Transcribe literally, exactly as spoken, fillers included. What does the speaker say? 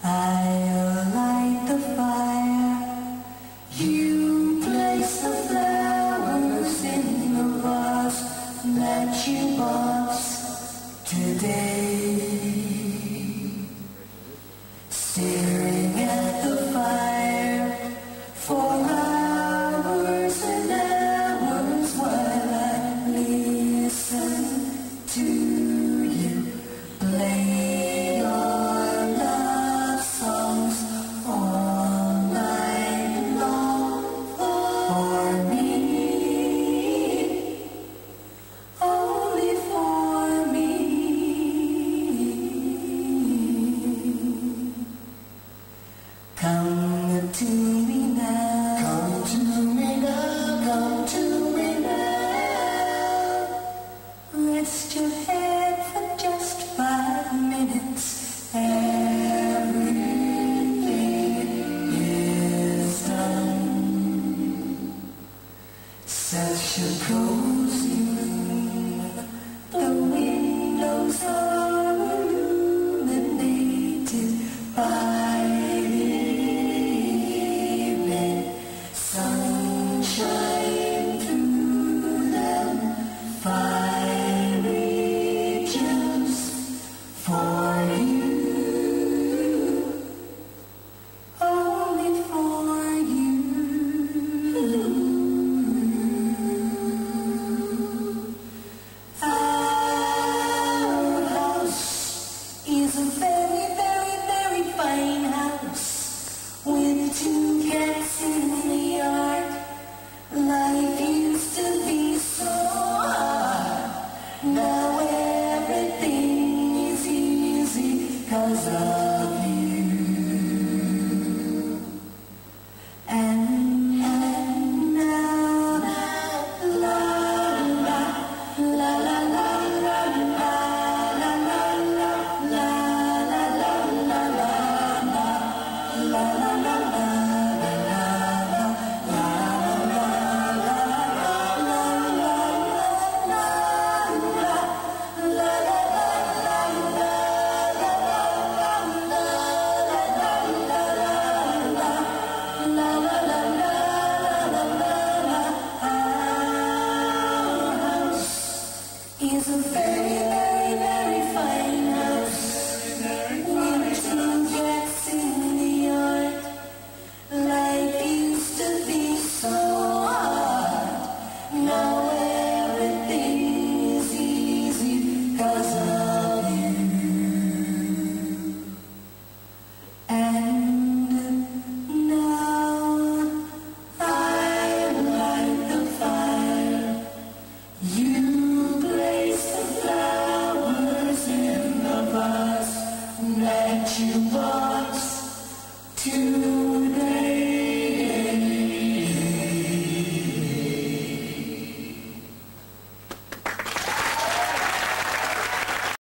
I'll light the fire. You place the flowers in the vase that you bought today. Staring at the fire for hours and hours while I listen to you play your love songs all night long for me, only for me. Come to me now, come to me now, come to me now. Rest your head for just five minutes. Everything is done. Such a cozy room. The windows are illuminated by sunshine through them, fiery gems for you, only for you. Our house is a very, very, very fine house with two cats in the yard. Life used to be so hard. Now everything is easy 'cause of you. And, and now, la la la la la la la la la la la la la la la la la la. Is a very, very, very fine house with two cats in the yard. Life used to be so hard. Now everything is easy 'cause of you. And now I light the fire. You place the flowers in the vase that you